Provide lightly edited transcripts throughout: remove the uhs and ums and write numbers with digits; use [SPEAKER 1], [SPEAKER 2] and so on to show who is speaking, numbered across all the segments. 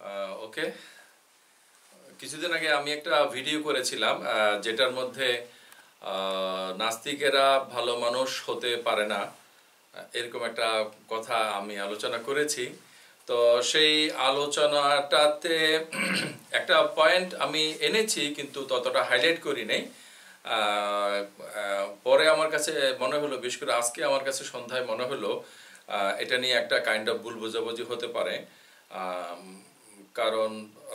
[SPEAKER 1] ওকে, কিছুদিন আগে আমি একটা ভিডিও করেছিলাম যেটার মধ্যে নাস্তিকেরা ভালো মানুষ হতে পারে না এরকম একটা কথা আমি আলোচনা করেছি। তো সেই আলোচনাটাতে একটা পয়েন্ট আমি এনেছি কিন্তু ততটা হাইলাইট করি নাই। পরে আমার কাছে মনে হলো, বিশেষ করে আজকে আমার কাছে সন্ধ্যায় মনে হলো এটা নিয়ে একটা কাইন্ড অফ ভুল বোঝাবুঝি হতে পারে। কারণ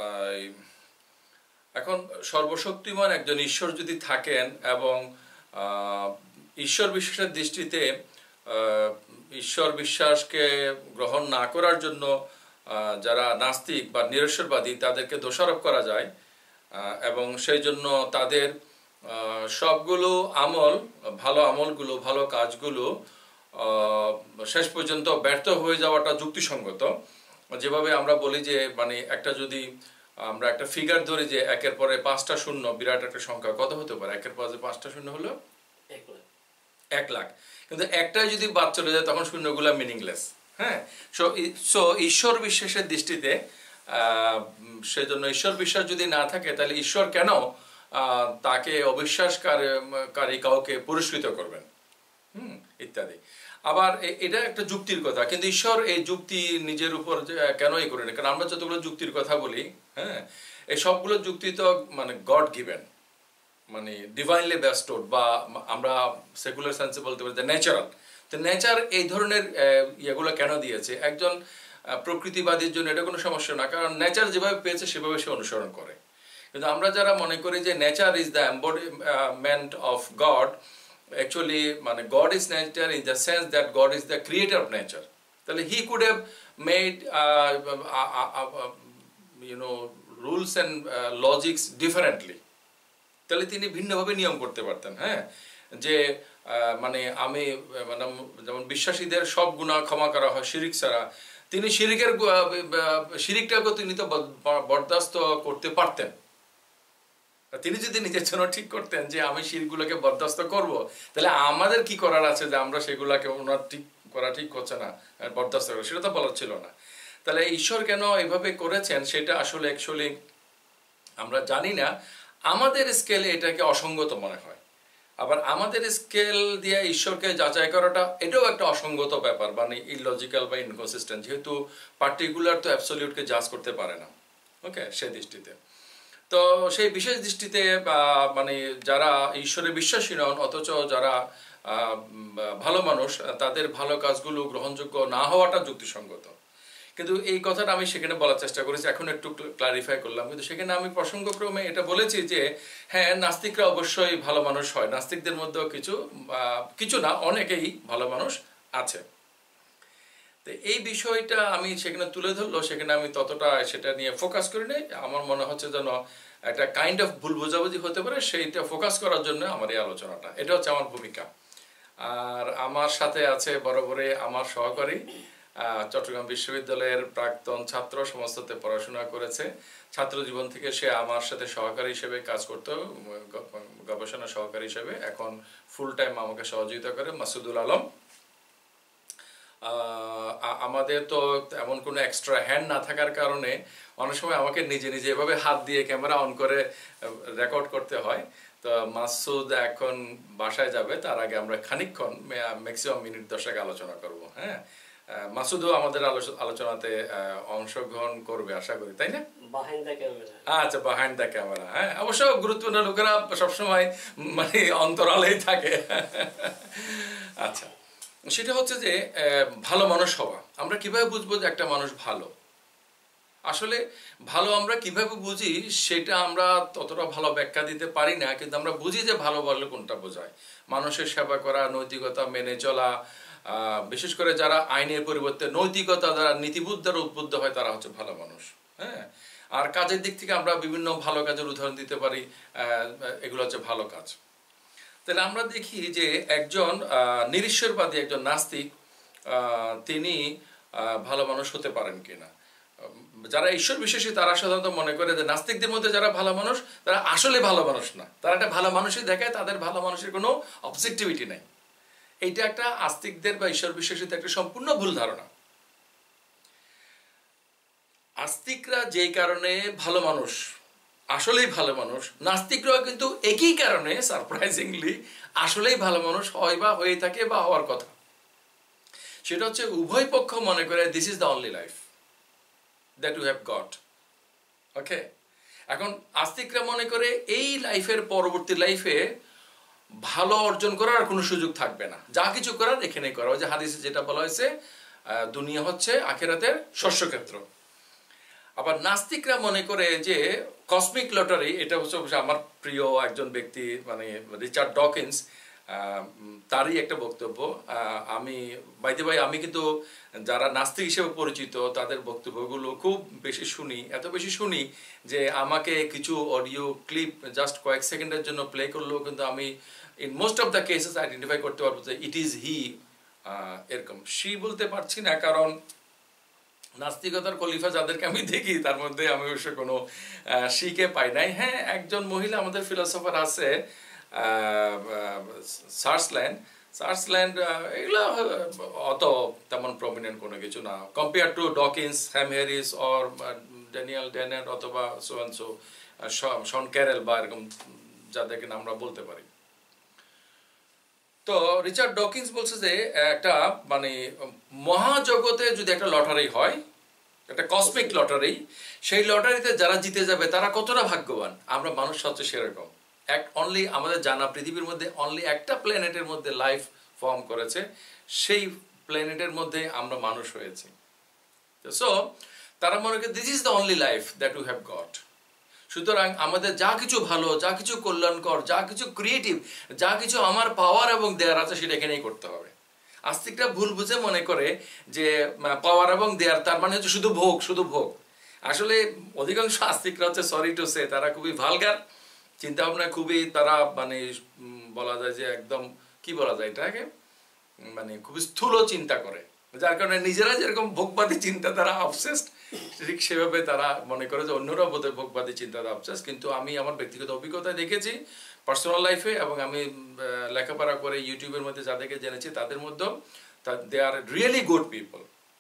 [SPEAKER 1] এখন সর্বশক্তিমান একজন ঈশ্বর যদি থাকেন এবং ঈশ্বর বিশ্বাসের দৃষ্টিতে ঈশ্বর বিশ্বাসকে গ্রহণ না করার জন্য যারা নাস্তিক বা নিরশ্বরবাদী তাদেরকে দোষারোপ করা যায় এবং সেই জন্য তাদের সবগুলো আমল, ভালো আমলগুলো, ভালো কাজগুলো শেষ পর্যন্ত ব্যর্থ হয়ে যাওয়াটা যুক্তিসঙ্গত। যেভাবে আমরা বলি যে মানে একটা যদি আমরা একটা ফিগার ধরি যে 1-এর পরে 5টা শূন্য, বিরাট একটা সংখ্যা, কত হতে পারে? 1-এর পরে 5টা শূন্য হলো 1 লাখ। কিন্তু একটাই যদি বাদ চলে যায় তখন শূন্যগুলো মিনিংলেস। হ্যাঁ, সো ঈশ্বর বিশ্বাসের দৃষ্টিতে সেজন্য ঈশ্বর বিশ্বাস যদি না থাকে তাহলে ঈশ্বর কেন তাকে অবিশ্বাসকারী কাউকে পুরস্কৃত করবেন ইত্যাদি। আবার এটা একটা যুক্তির কথা, কিন্তু ঈশ্বর এই যুক্তি নিজের উপর কেনই করেন? কারণ আমরা যতগুলো যুক্তির কথা বলি, হ্যাঁ, এই সবগুলো যুক্তি তো মানে গড গিভেন, মানে ডিভাইনলি বেস্টোড, বা আমরা সেকুলার সেন্সে বলতে পারি যে ন্যাচারাল। তো নেচার এই ধরনের ইয়েগুলো কেন দিয়েছে? একজন প্রকৃতিবাদীর জন্য এটা কোনো সমস্যা না, কারণ নেচার যেভাবে পেয়েছে সেভাবে সে অনুসরণ করে। কিন্তু আমরা যারা মনে করি যে nature is the embodiment of God, actually মানে God is nature in the sense that God is the creator of nature. তাহলে he could have made rules and logics differently. তাহলে তিনি ভিন্নভাবে নিয়ম করতে পারতেন। হ্যাঁ, যে মানে আমি মানে যেমন বিশ্বাসীদের সব গুনাহ ক্ষমা করা হয় শিরিক ছাড়া, তিনি শিরিকটাকে তিনি তো বরদাস্ত করতে পারতেন। তিনি যদি নিজের জন্য ঠিক করতেন যে আমি শিরগুলোকে বরদাস্ত করব, তাহলে আমাদের কি করার আছে যে আমরা সেগুলোকে ওনার ঠিক হচ্ছে না বরদাস্ত করবো? সেটা তো বলার ছিল না। তাহলে ঈশ্বর কেন এভাবে করেছেন সেটা আসলে অ্যাকচুয়ালি আমরা জানি না। আমাদের স্কেলে এটাকে অসঙ্গত মনে হয়। আবার আমাদের স্কেল দিয়ে ঈশ্বরকে যাচাই করাটা এটাও একটা অসঙ্গত ব্যাপার, মানে ইললজিক্যাল বা ইনকনসিস্টেন্ট, যেহেতু পার্টিকুলার তো অ্যাবসলিউটকে জাজ করতে পারে না। ওকে, সেই দৃষ্টিতে তো সেই বিশেষ দৃষ্টিতে মানে যারা ঈশ্বরে বিশ্বাসী নন অথচ যারা ভালো মানুষ, তাদের ভালো কাজগুলো গ্রহণযোগ্য না হওয়াটা যুক্তিসঙ্গত। কিন্তু এই কথাটা আমি সেখানে বলার চেষ্টা করেছি, এখন একটু ক্লারিফাই করলাম। কিন্তু সেখানে আমি প্রসঙ্গক্রমে এটা বলেছি যে হ্যাঁ, নাস্তিকরা অবশ্যই ভালো মানুষ হয়, নাস্তিকদের মধ্যেও কিছু না অনেকেই ভালো মানুষ আছে। তো এই বিষয়টা আমি সেখানে তুলে ধরলো, সেখানে আমি ততটা সেটা নিয়ে ফোকাস করি নাই। আমার মনে হচ্ছে যেন একটা কাইন্ড অফ ভুল বোঝাবুঝি হতে পারে, সেইটা ফোকাস করার জন্য আমার এই আলোচনাটা, এটা হচ্ছে আমার ভূমিকা। আর আমার সাথে আছে বরাবরই আমার সহকারী, চট্টগ্রাম বিশ্ববিদ্যালয়ের প্রাক্তন ছাত্র, সমস্ততে পড়াশোনা করেছে। ছাত্র জীবন থেকে সে আমার সাথে সহকারী হিসেবে কাজ করতো, গবেষণা সহকারী হিসেবে। এখন ফুল টাইম আমাকে সহযোগিতা করে মাসুদুল আলম। আমাদের তো এমন কোনো এক্সট্রা হ্যান্ড না থাকার কারণে অনেক সময় আমাকে নিজে এভাবে হাত দিয়ে ক্যামেরা অন করে রেকর্ড করতে হয়। তো মাসুদ এখন বাসায় যাবে, তার আগে আমরা খানিকক্ষণ ম্যাক্সিমাম মিনিট 10 আলোচনা করব। হ্যাঁ, মাসুদও আমাদের আলোচনাতে অংশগ্রহণ করবে আশা করি, তাই না? আচ্ছা, বিহাইন্ড দ্য ক্যামেরা। হ্যাঁ, অবশ্য গুরুত্বপূর্ণ লোকেরা সবসময় মানে অন্তরালেই থাকে। আচ্ছা, সেটা হচ্ছে যে ভালো মানুষ হওয়া। আমরা কিভাবে বুঝবো যে একটা মানুষ ভালো? আসলে ভালো আমরা কিভাবে বুঝি সেটা আমরা ততটা ভালো ব্যাখ্যা দিতে পারি না, কিন্তু আমরা বুঝি যে ভালো বললে কোনটা বোঝায়। মানুষের সেবা করা, নৈতিকতা মেনে চলা, বিশেষ করে যারা আইনের পরিবর্তে নৈতিকতা দ্বারা, নীতিবোধ দ্বারা উদ্বুদ্ধ হয়, তারা হচ্ছে ভালো মানুষ। হ্যাঁ, আর কাজের দিক থেকে আমরা বিভিন্ন ভালো কাজের উদাহরণ দিতে পারি, এগুলো হচ্ছে ভালো কাজ। তাহলে আমরা দেখি যে একজন নিরীশ্বরবাদী, একজন নাস্তিক, তিনি ভালো মানুষ হতে পারেন কিনা। যারা ঈশ্বর বিশ্বাসী তারা সাধারণত মনে করে যে নাস্তিকদের মধ্যে যারা ভালো মানুষ তারা আসলে ভালো মানুষ না, তারা একটা ভালো মানুষই দেখায়, তাদের ভালো মানুষের কোনো অবজেক্টিভিটি নেই। এইটা একটা আস্তিকদের বা ঈশ্বর বিশ্বাসীদের একটা সম্পূর্ণ ভুল ধারণা। আস্তিকরা যেই কারণে ভালো মানুষ, আসলেই ভালো মানুষ, নাস্তিকরাও কিন্তু একই কারণে সারপ্রাইজিংলি আসলেই ভালো মানুষ হয় বা হয়ে থাকে বা হওয়ার কথা। সেটা হচ্ছে উভয় পক্ষ মনে করে this is the only life that you have got. Okay, এখন আস্তিকরা মনে করে এই লাইফের পরবর্তী লাইফে ভালো অর্জন করার আর কোনো সুযোগ থাকবে না, যা কিছু করার এখানেই করা। ওই যে হাদিসে যেটা বলা হয়েছে, দুনিয়া হচ্ছে আখিরাতের শস্যক্ষেত্র। আবার নাস্তিকরা মনে করে যে কসমিক লটারি, এটা হচ্ছে আমার প্রিয় একজন ব্যক্তি মানে রিচার্ড ডকিন্স, তারই একটা বক্তব্য। আমি আমি কিন্তু যারা নাস্তিক হিসেবে পরিচিত তাদের বক্তব্যগুলো খুব বেশি শুনি, এত বেশি শুনি যে আমাকে কিছু অডিও ক্লিপ জাস্ট কয়েক সেকেন্ডের জন্য প্লে করলেও কিন্তু আমি in most of the cases identify করতে পারবো যে ইট ইজ হি। এরকম সি বলতে পারছি না, কারণ নাস্তিকতার খলিফা যাদেরকে আমি দেখি তার মধ্যে আমি অবশ্য কোনো শিকে পাই নাই। হ্যাঁ, একজন মহিলা আমাদের ফিলোসফার আছে, সার্চল্যান্ড, এগুলো অত তেমন প্রমিনেন্ট কোনো কিছু না compare to Dawkins, Sam Harris or Daniel Dennett অথবা শন ক্যারেল বা এরকম যাদেরকে আমরা বলতে পারি। তো রিচার্ড ডকিন্স বলছে যে একটা মানে মহাজগতে যদি একটা লটারি হয়, একটা কসমিক লটারি, সেই লটারিতে যারা জিতে যাবে তারা কতটা ভাগ্যবান। আমরা মানুষ হচ্ছে সেরকম। অনলি আমাদের জানা পৃথিবীর মধ্যে অনলি একটা প্ল্যানেটের মধ্যে লাইফ ফর্ম করেছে, সেই প্ল্যানেটের মধ্যে আমরা মানুষ হয়েছি। সো তারা মনে করে this is the only life that you have got. সুতরাং আমাদের যা কিছু ভালো, যা কিছু কল্যাণকর, যা কিছু ক্রিয়েটিভ, যা কিছু আমার পাওয়ার এবং দেয়ার আছে সেটা এখানেই করতে হবে। আস্তিকরা ভুল বুঝে মনে করে যে পাওয়ার এবং দেয়ার তার মানে হচ্ছে শুধু ভোগ, শুধু ভোগ। আসলে অধিকাংশ আস্তিকরা হচ্ছে, সরি টু সে, তারা খুবই ভালগার চিন্তা ভাবনা, খুবই তারা মানে বলা যায় যে একদম কি বলা যায় এটাকে, মানে খুবই স্থূল চিন্তা করে, যার কারণে নিজেরা যেরকম ভোগবাদী চিন্তা তারা অবসেসড, ঠিক সেভাবে তারা মনে করে যে অন্যরা বোধহয় ভোগবাদী চিন্তা অবসেসড। কিন্তু আমি আমার ব্যক্তিগত অভিজ্ঞতায় দেখেছি পার্সোনাল লাইফে, এবং আমি লেখাপড়া করে ইউটিউবের মধ্যে যাদেরকে জেনেছি তাদের মধ্যেও they are really good people.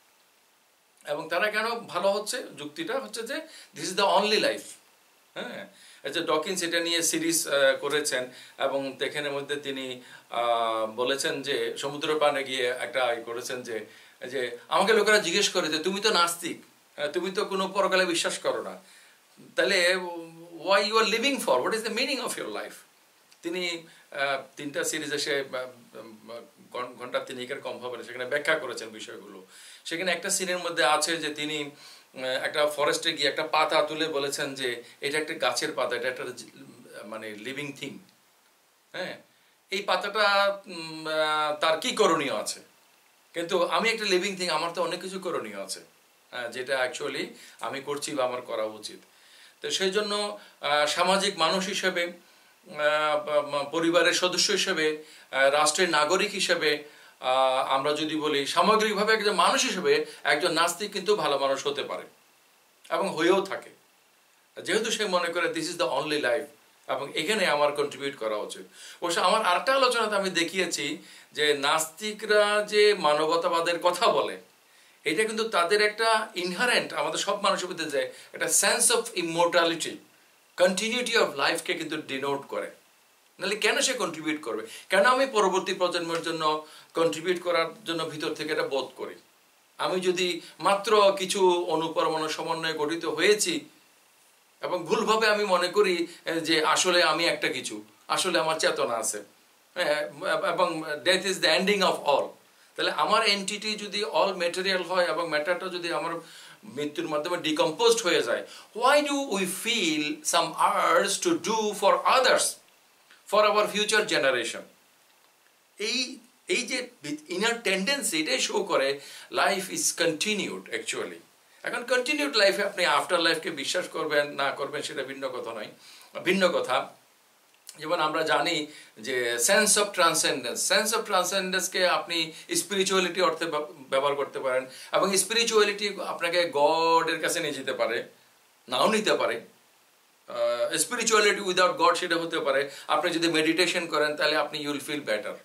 [SPEAKER 1] এবং তারা কেন ভালো হচ্ছে, যুক্তিটা হচ্ছে যে this is the only life. হ্যাঁ, যে ডকিন্স এটা নিয়ে সিরিজ করেছেন এবং এখানের মধ্যে তিনি বলেছেন যে সমুদ্র পানে গিয়ে একটা করেছেন যে যে আমাকে লোকেরা জিজ্ঞেস করে যে তুমি তো নাস্তিক, তুমি তো কোনো পরকালে বিশ্বাস করো না, তাহলে why you are living for, what is the meaning of your life. তিনি 3টা সিরিজ এসে ঘন্টা 3 কম হবে না, সেখানে ব্যাখ্যা করেছেন বিষয়গুলো। সেখানে একটা সিনের মধ্যে আছে যে তিনি একটা ফরেস্টে গিয়ে একটা পাতা তুলে বলেছেন যে এটা একটা গাছের পাতা, এটা একটা মানে লিভিং থিং। হ্যাঁ, এই পাতাটা তার কি করণীয় আছে, কিন্তু আমি একটা লিভিং থিং, আমার তো অনেক কিছু করণীয় আছে, যেটা অ্যাকচুয়ালি আমি করছি বা আমার করা উচিত। তো সেই জন্য সামাজিক মানুষ হিসেবে, পরিবারের সদস্য হিসেবে, রাষ্ট্রের নাগরিক হিসেবে, আমরা যদি বলি সামগ্রিকভাবে একজন মানুষ হিসেবে একজন নাস্তিক কিন্তু ভালো মানুষ হতে পারে এবং হয়েও থাকে, যেহেতু সে মনে করে this is the only life এবং এখানে আমার কন্ট্রিবিউট করা উচিত। অবশ্য আমার আরেকটা আলোচনাতে আমি দেখিয়েছি যে নাস্তিকরা যে মানবতাবাদের কথা বলে, এটা কিন্তু তাদের একটা ইনহারেন্ট, আমাদের সব মানুষের মধ্যে যে একটা sense of immortality, continuity of লাইফকে কিন্তু ডিনোট করে। নাহলে কেন সে কন্ট্রিবিউট করবে, কেন আমি পরবর্তী প্রজন্মের জন্য কন্ট্রিবিউট করার জন্য ভিতর থেকে এটা বোধ করি। আমি যদি মাত্র কিছু অনুপরমাণু সমন্বয়ে গঠিত হয়েছি এবং ভুলভাবে আমি মনে করি যে আসলে আমি একটা কিছু, আসলে আমার চেতনা আছে এবং death is the ending of all, তাহলে আমার এন্টিটি যদি অল ম্যাটেরিয়াল হয় এবং ম্যাটারটা যদি আমার মৃত্যুর মাধ্যমে ডিকম্পোজড হয়ে যায়, why do we feel some urge to do for others, for our future generation? এই যে ইনার টেন্ডেন্সি, এটাই শো করে লাইফ ইজ কন্টিনিউড অ্যাকচুয়ালি। এখন কন্টিনিউড লাইফে আপনি আফটার লাইফকে বিশ্বাস করবেন না করবেন সেটা ভিন্ন কথা নয়, ভিন্ন কথা। যেমন আমরা জানি যে সেন্স অফ ট্রান্সেন্ডেন্সকে আপনি স্পিরিচুয়ালিটি অর্থে ব্যবহার করতে পারেন, এবং স্পিরিচুয়ালিটি আপনাকে গডের কাছে নিয়ে যেতে পারে, নাও নিতে পারে। স্পিরিচুয়ালিটি উইদাউট গড সেটা হতে পারে আপনি যদি মেডিটেশন করেন তাহলে আপনি you'll feel better,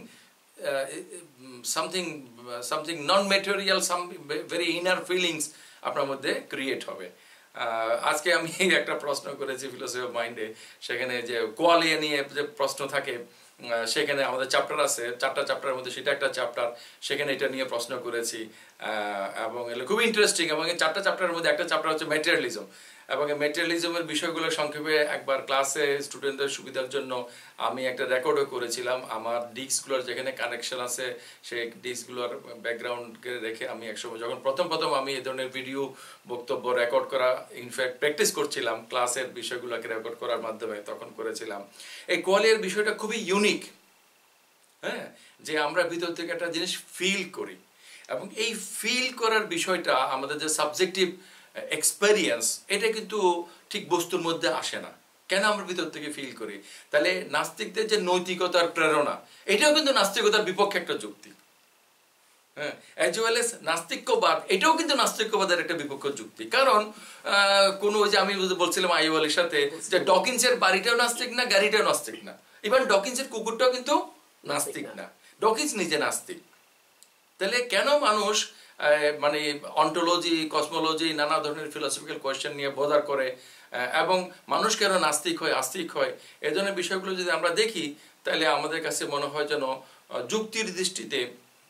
[SPEAKER 1] something non-material, some very inner feelings আপনার মধ্যে ক্রিয়েট হবে। আজকে আমি একটা প্রশ্ন করেছি ফিলোসফি অফ মাইন্ডে, সেখানে যে কোয়ালিয়া নিয়ে যে প্রশ্ন থাকে, সেখানে আমাদের চ্যাপ্টার আছে 4টা চ্যাপ্টারের মধ্যে সেটা একটা চ্যাপ্টার, সেখানে এটা নিয়ে প্রশ্ন করেছি এবং এগুলো খুব ইন্টারেস্টিং। এবং এই 4টা চ্যাপ্টারের মধ্যে একটা চ্যাপ্টার হচ্ছে ম্যাটেরিয়ালিজম, এবং এই ম্যাটেরিয়ালিজমের বিষয়গুলো সংক্ষেপে একবার ক্লাসে স্টুডেন্টদের সুবিধার জন্য আমি একটা রেকর্ডও করেছিলাম। আমার ডিস্কগুলোর যেখানে কানেকশন আছে সেই ডিস্কগুলোর ব্যাকগ্রাউন্ডকে রেখে আমি একসময় যখন প্রথম আমি এই ধরনের ভিডিও বক্তব্য রেকর্ড করা ইনফ্যাক্ট প্র্যাকটিস করছিলাম ক্লাসের বিষয়গুলোকে রেকর্ড করার মাধ্যমে, তখন করেছিলাম। এই কোয়ালিয়ার বিষয়টা খুবই ইউনিক, হ্যাঁ, যে আমরা ভিতর থেকে একটা জিনিস ফিল করি, এবং এই ফিল করার বিষয়টা আমাদের যে সাবজেক্টিভ এক্সপেরিয়েন্স, এটা কিন্তু ঠিক বস্তুর মধ্যে আসে না। কেন আমরা ভিতর থেকে ফিল করি? তাহলে নাস্তিকদের যে নৈতিকতার প্রেরণা, এটাও কিন্তু নাস্তিকতার বিপক্ষে একটা যুক্তি, হ্যাঁ, অ্যাজ ওয়েল এস নাস্তিক্যবাদ, এটাও কিন্তু নাস্তিক্যবাদের একটা বিপক্ষ যুক্তি। কারণ কোন ওই যে আমি বলছিলাম আইয়ুব আলীর সাথে যে ডকিন্সের বাড়িটাও নাস্তিক না, গাড়িটাও নাস্তিক না, ইভেন ডকিন্সের কুকুরটাও কিন্তু নাস্তিক না, ডকিন্স নিজে নাস্তিক। তাহলে কেন মানুষ মানে অন্টোলজি, কসমোলজি, নানা ধরনের ফিলোসফিক্যাল কোয়েশ্চেন নিয়ে বোধার করে, এবং মানুষ কেন নাস্তিক হয়, আস্তিক হয়, এই ধরনের বিষয়গুলো যদি আমরা দেখি, তাহলে আমাদের কাছে মনে হয় যেন যুক্তির দৃষ্টিতে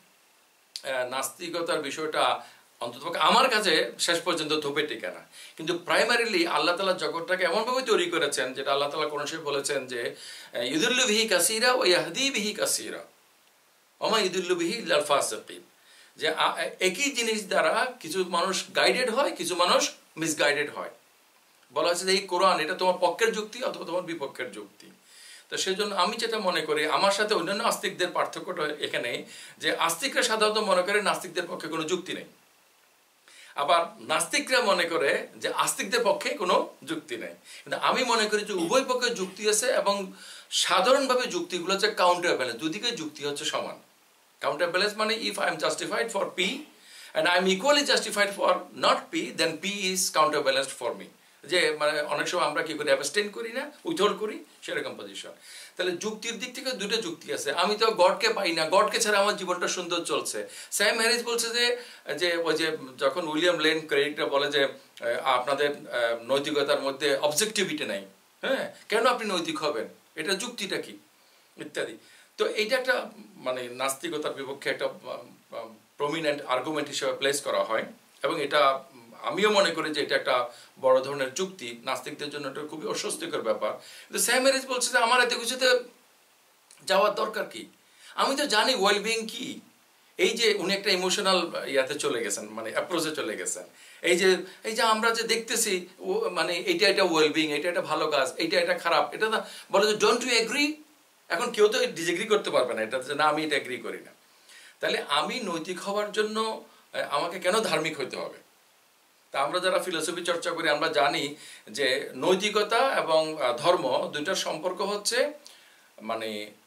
[SPEAKER 1] নাস্তিকতার বিষয়টা অন্তত আমার কাছে শেষ পর্যন্ত ধোপে টেকে না। কিন্তু প্রাইমারিলি আল্লাহ তাআলা জগৎটাকে এমনভাবে তৈরি করেছেন, যেটা আল্লাহ তাআলা কোরআনে বলেছেন যে ইউদিল্লু বিহি কাসীরা ওয়া ইয়াহদি বিহি কাসীরা ওয়া মা ইউদিল্লু বিহি ইল্লাল ফাসিকিন, যে একই জিনিস দ্বারা কিছু মানুষ গাইডেড হয়, কিছু মানুষ মিসগাইডেড হয়। বলা হচ্ছে যে এই কোরআন এটা তোমার পক্ষের যুক্তি অথবা তোমার বিপক্ষের যুক্তি। তো সেজন্য আমি যেটা মনে করি, আমার সাথে অন্যান্য আস্তিকদের পার্থক্যটা এখানে, যে আস্তিকরা সাধারণত মনে করে নাস্তিকদের পক্ষে কোনো যুক্তি নেই, আবার নাস্তিকরা মনে করে যে আস্তিকদের পক্ষে কোনো যুক্তি নেই। কিন্তু আমি মনে করি যে উভয় পক্ষে যুক্তি আছে, এবং সাধারণভাবে যুক্তিগুলো হচ্ছে কাউন্টার ব্যালেন্স, দুদিকে যুক্তি হচ্ছে সমান। কাউন্টার ব্যালেন্স মানে if I am justified for P and I am equally justified for not P, then P is counter balanced for me. যে মানে অনেক সময় আমরা কি করি, অ্যাবস্টেন করি না, উইথহোল্ড করি, সেরকম পজিশন। তাহলে যুক্তির দিক থেকে দুটো যুক্তি আছে। আমি তো গডকে পাই না, গডকে ছাড়া আমার জীবনটা সুন্দর চলছে। স্যাম হ্যারিস বলছে যে ওই যে যখন উইলিয়াম লেন ক্রেডিটটা বলে যে আপনাদের নৈতিকতার মধ্যে অবজেক্টিভিটি নাই, হ্যাঁ, কেন আপনি নৈতিক হবেন, এটা যুক্তিটা কি, ইত্যাদি। তো এইটা একটা মানে নাস্তিকতার বিপক্ষে একটা প্রমিনেন্ট আর্গুমেন্ট হিসেবে প্লেস করা হয়, এবং এটা আমিও মনে করি যে এটা একটা বড় ধরনের যুক্তি, নাস্তিকদের জন্য এটা খুবই অস্বস্তিকর ব্যাপার। কিন্তু স্যাম হ্যারিস বলছে যে আমার এত কিছুতে যাওয়ার দরকার কি, আমি তো জানি ওয়েলবিং কি। এই যে উনি একটা ইমোশনাল ইয়াতে চলে গেছেন, মানে অ্যাপ্রোচে চলে গেছেন। এই যে আমরা যে দেখতেছি মানে এটা ওয়েলবিং, এটা ভালো কাজ, এটা খারাপ, এটা না বলে যে ডোন্ট ইউ এগ্রি। এখন কেউ তো ডিসএগ্রি করতে পারবে না এটা, যে না আমি এটা এগ্রি করি না। তাহলে আমি নৈতিক হওয়ার জন্য আমাকে কেন ধার্মিক হতে হবে? তা আমরা যারা ফিলোসফি চর্চা করি আমরা জানি যে নৈতিকতা এবং ধর্ম দুইটার সম্পর্ক হচ্ছে মানে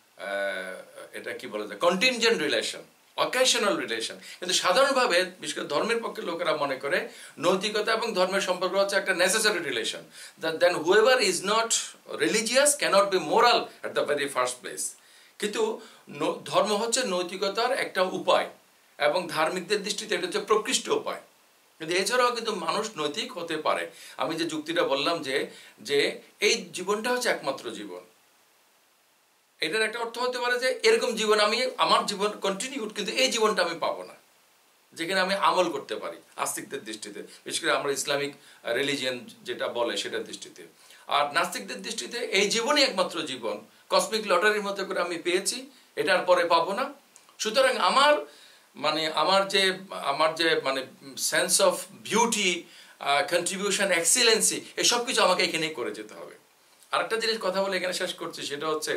[SPEAKER 1] এটা কি বলা যায়, কন্টিনজেন্ট রিলেশন, অকেশনাল রিলেশন। কিন্তু সাধারণভাবে বিশেষ করে ধর্মের পক্ষে লোকেরা মনে করে নৈতিকতা এবং ধর্মের সম্পর্ক হচ্ছে একটা necessary relation, then whoever is not religious cannot be moral at the very first place. কিন্তু ধর্ম হচ্ছে নৈতিকতার একটা উপায়, এবং ধার্মিকদের দৃষ্টিতে এটা হচ্ছে প্রকৃষ্ট উপায়। কিন্তু এছাড়াও কিন্তু মানুষ নৈতিক হতে পারে। আমি যে যুক্তিটা বললাম যে এই জীবনটা হচ্ছে একমাত্র জীবন, এটার একটা অর্থ হতে পারে যে এরকম জীবন আমার জীবন কন্টিনিউড, কিন্তু এই জীবনটা আমি পাবো না যেখানে আমি আমল করতে পারি আস্তিকদের দৃষ্টিতে, বিশেষ করে আমরা ইসলামিক রিলিজিয়ান যেটা বলে সেটার দৃষ্টিতে। আর নাস্তিকদের দৃষ্টিতে এই জীবনই একমাত্র জীবন, কসমিক লটারির মতো করে আমি পেয়েছি, এটার পরে পাবো না। সুতরাং আমার যে মানে sense of beauty, contribution, excellency, এই সব কিছু আমাকে এখানেই করে যেতে হবে। আরেকটা জিনিস কথা বলে এখানে শেষ করছি, সেটা হচ্ছে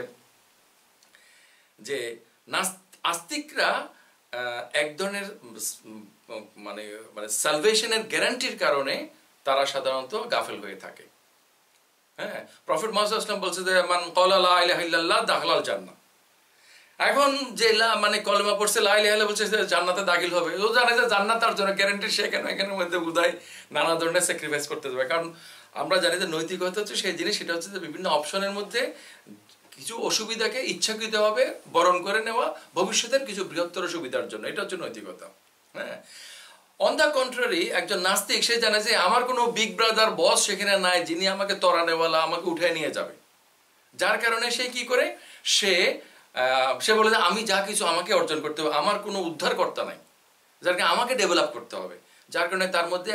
[SPEAKER 1] যে আস্তিকরা এক ধরনের মানে সালভেশনের গ্যারান্টির কারণে তারা সাধারণত গাফেল হয়ে থাকে। হ্যাঁ, প্রফেট মুহাম্মদ সাল্লাল্লাহু আলাইহি ওয়াসাল্লাম বলছে যে মান ক্বালা লা ইলাহা ইল্লাল্লাহ দাখালাল জান্নাহ। এখন যে মানে কলেমা পড়ছে লা ইলাহা ইল্লাল্লাহ বলছে জান্নাতে দাখিল হবে, ও জানে যে জান্নাত তার জন্য গ্যারান্টি, সে কেন এখানের মধ্যে উদয় নানা ধরনের স্যাক্রিফাইস করতে যাবে। কারণ আমরা জানি যে নৈতিকতা হচ্ছে সেই জিনিস, সেটা হচ্ছে যে বিভিন্ন অপশনের মধ্যে কিছু অসুবিধাকে ইচ্ছাকৃতভাবে বরণ করে নেওয়া ভবিষ্যতের কিছু বৃহত্তর সুবিধার জন্য, এটা হচ্ছে নৈতিকতা। হ্যাঁ, অন দ্য কন্ট্রারি একজন নাস্তিক সে জানে যে আমার কোনো বিগ ব্রাদার বস সেখানে নাই যিনি আমাকে তরানেওয়ালা, আমাকে উঠে নিয়ে যাবে। যার কারণে সে কি করে, সে বলে যে আমি যা কিছু আমাকে অর্জন করতে হবে, আমার কোনো উদ্ধারকর্তা নাই, যার কারণে আমাকে ডেভেলপ করতে হবে। যার কারণে তার মধ্যে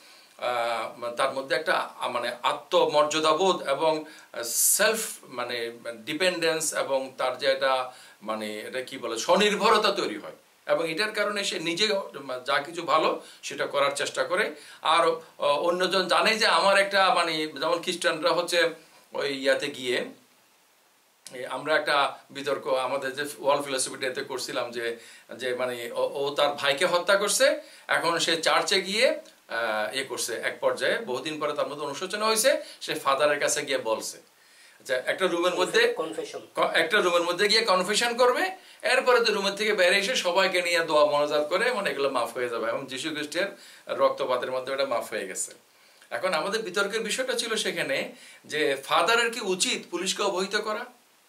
[SPEAKER 1] একটা মানে আত্মমর্যাদাবোধ এবং সেলফ মানে ডিপেন্ডেন্স এবং তার যে এটা মানে এটা কি বলে স্বনির্ভরতা তৈরি হয়। এবং এটার কারণে সে নিজে যা কিছু ভালো সেটা করার চেষ্টা করে। আর অন্যজন জানে যে আমার একটা মানে যেমন খ্রিস্টানরা হচ্ছে ওই ইয়াতে গিয়ে, আমরা একটা বিতর্ক আমাদের যে ওয়ার্ল্ড ফিলোসফিটাতে করছিলাম যে মানে ও তার ভাইকে হত্যা করছে, এখন সে চার্চে গিয়ে করছে, এক পর্যায়ে বহুদিন পরে তার মধ্যে অনুশোচনা হয়েছে, সে ফাদারের কাছে গিয়ে বলছে, আচ্ছা একটা রুমের মধ্যে গিয়ে কনফেশন করবে, এরপরে তো রুমের থেকে বেরিয়ে এসে সবাইকে নিয়ে দোয়া মনোজাত করে মানে এগুলো মাফ হয়ে যাবে এবং যীশু খ্রিস্টের রক্তপাতের মধ্যে ওটা মাফ হয়ে গেছে। এখন আমাদের বিতর্কের বিষয়টা ছিল সেখানে যে ফাদারের কি উচিত পুলিশকে অবহিত করা,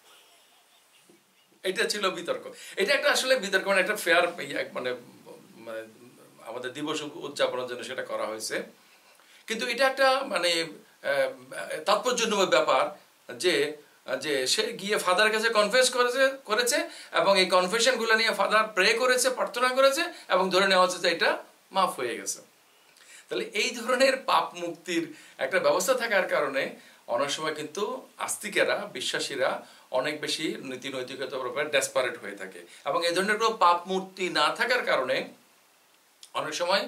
[SPEAKER 1] এটা ছিল বিতর্ক। এটা একটা আসলে বিতর্ক মানে একটা ফেয়ার মানে আমাদের দিবস উদযাপনের জন্য সেটা করা হয়েছে। কিন্তু এটা একটা মানে তাৎপর্যপূর্ণ ব্যাপার যে যে সে গিয়ে ফাদারের কাছে কনফেস করেছে এবং এই কনফেশনগুলো নিয়ে ফাদার প্রে করেছে, প্রার্থনা করেছে এবং ধরে নেওয়া হচ্ছে যে এটা মাফ হয়ে গেছে। তাহলে এই ধরনের পাপ মুক্তির একটা ব্যবস্থা থাকার কারণে অনেক সময় কিন্তু আস্তিকেরা, বিশ্বাসীরা অনেক বেশি নীতি নৈতিকতার ব্যাপারে ডেসপারেট হয়ে থাকে এবং এই ধরনের কোনো পাপ মুক্তি না থাকার কারণে অনেক সময়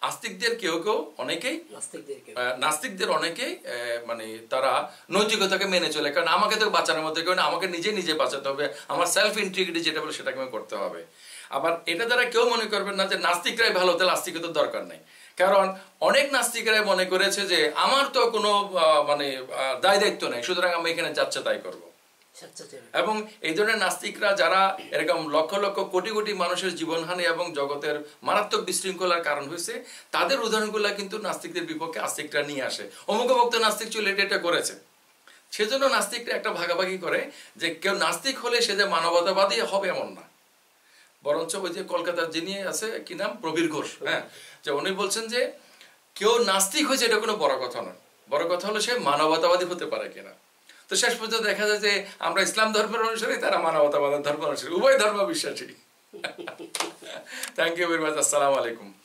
[SPEAKER 1] নাস্তিকদের অনেকেই মানে তারা নৈতিকতাকে মেনে চলে, কারণ আমাকে তো বাঁচানোর মধ্যে কারণ আমাকে নিজে বাঁচাতে হবে, আমার সেলফ ইন্টিগ্রিটি যেটা বলে সেটাকে আমি করতে হবে। আবার এটা দ্বারা কেউ মনে করবেন না যে নাস্তিকরাই ভালো, তাহলে আস্তিকতার দরকার নেই। কারণ অনেক নাস্তিকরাই মনে করেছে যে আমার তো কোনো মানে দায় দায়িত্ব নেই, সুতরাং আমি এখানে যাচ্ছে তাই করবো। এবং এই ধরনের নাস্তিকরা যারা এরকম লক্ষ লক্ষ কোটি কোটি মানুষের জীবনহানি এবং জগতের মারাত্মক বিশৃঙ্খলার কারণ হয়েছে, তাদের উদাহরণগুলো কিন্তু নাস্তিকদের বিপক্ষে আস্তিকরা নিয়ে আসে। অমুক ভক্ত নাস্তিক ছিল এটা করেছে, সেজন্য নাস্তিকরা একটা ভাগাভাগি করে যে কেউ নাস্তিক হলে সে যে মানবতাবাদী হবে এমন না, বরঞ্চ ওই যে কলকাতার যিনি আছে কি নাম প্রবীর ঘোষ, হ্যাঁ, যে উনি বলছেন যে কেউ নাস্তিক হয়েছে এটা কোনো বড় কথা নয়, বড় কথা হলো সে মানবতাবাদী হতে পারে কিনা। তো শেষ পর্যন্ত দেখা যায় যে আমরা ইসলাম ধর্মের অনুসারী, তারা মানবতাবাদের ধর্ম অনুসারী, উভয় ধর্ম বিশ্বাসী। Thank you very much. আসসালামু আলাইকুম।